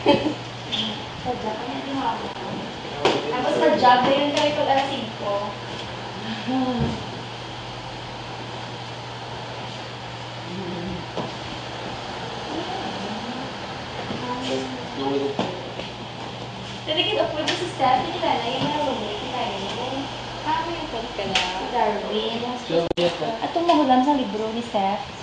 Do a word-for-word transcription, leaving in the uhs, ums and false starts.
Sa job, kanya di hapon. Tapos sa job na yun kami pag alas singko. Jadi kita pwede si Steph, hindi ka na, yung roommate, kita yun. Ah, may pwede ka na. Si Darwin. So, yes, At itong mahulam sa libro ni Steph.